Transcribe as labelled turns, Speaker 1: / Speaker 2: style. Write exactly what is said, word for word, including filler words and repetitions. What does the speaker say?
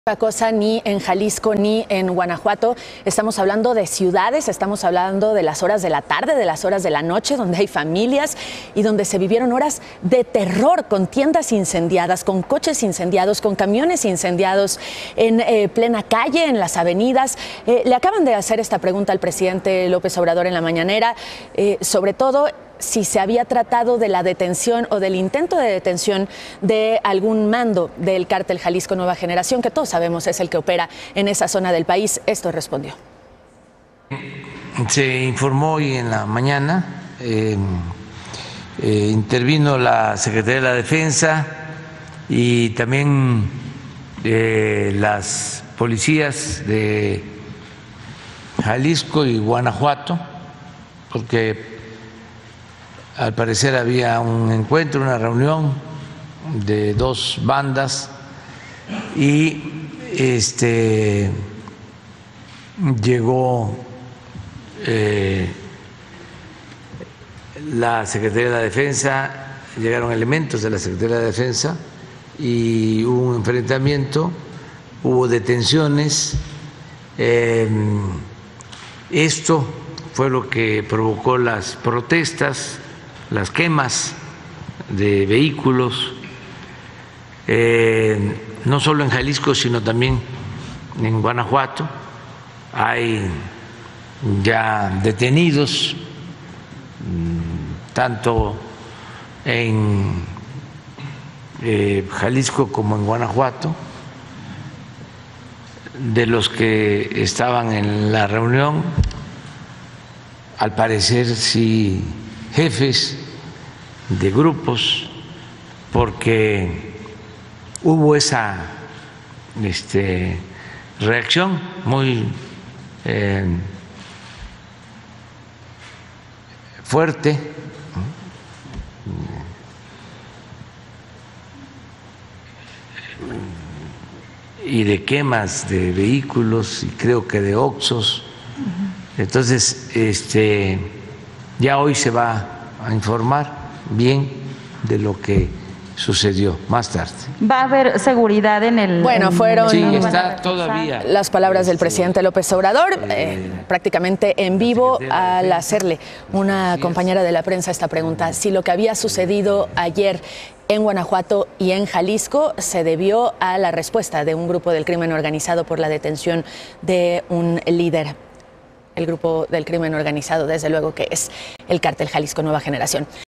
Speaker 1: Cosa ni en Jalisco ni en Guanajuato. Estamos hablando de ciudades, estamos hablando de las horas de la tarde, de las horas de la noche, donde hay familias y donde se vivieron horas de terror, con tiendas incendiadas, con coches incendiados, con camiones incendiados en eh, plena calle, en las avenidas. Eh, le acaban de hacer esta pregunta al presidente López Obrador en la mañanera, eh, sobre todo si se había tratado de la detención o del intento de detención de algún mando del cártel Jalisco Nueva Generación, que todos sabemos es el que opera en esa zona del país. Esto respondió.
Speaker 2: Se informó hoy en la mañana, eh, eh, intervino la Secretaría de la Defensa y también eh, las policías de Jalisco y Guanajuato, porque al parecer había un encuentro, una reunión de dos bandas y este llegó eh, la Secretaría de la Defensa, llegaron elementos de la Secretaría de la Defensa y hubo un enfrentamiento, hubo detenciones. Eh, esto fue lo que provocó las protestas, las quemas de vehículos, eh, no solo en Jalisco, sino también en Guanajuato. Hay ya detenidos, tanto en eh, Jalisco como en Guanajuato, de los que estaban en la reunión. Al parecer sí, jefes de grupos, porque hubo esa este, reacción muy eh, fuerte y de quemas de vehículos y creo que de oxxos. Entonces, este, ya hoy se va a informar bien de lo que sucedió más tarde.
Speaker 3: ¿Va a haber seguridad en el...?
Speaker 1: Bueno, fueron
Speaker 2: sí, está todavía
Speaker 1: las palabras del presidente López Obrador, eh, prácticamente en vivo, al hacerle una compañera de la prensa esta pregunta: si lo que había sucedido ayer en Guanajuato y en Jalisco se debió a la respuesta de un grupo del crimen organizado por la detención de un líder. El grupo del crimen organizado, desde luego, que es el cártel Jalisco Nueva Generación.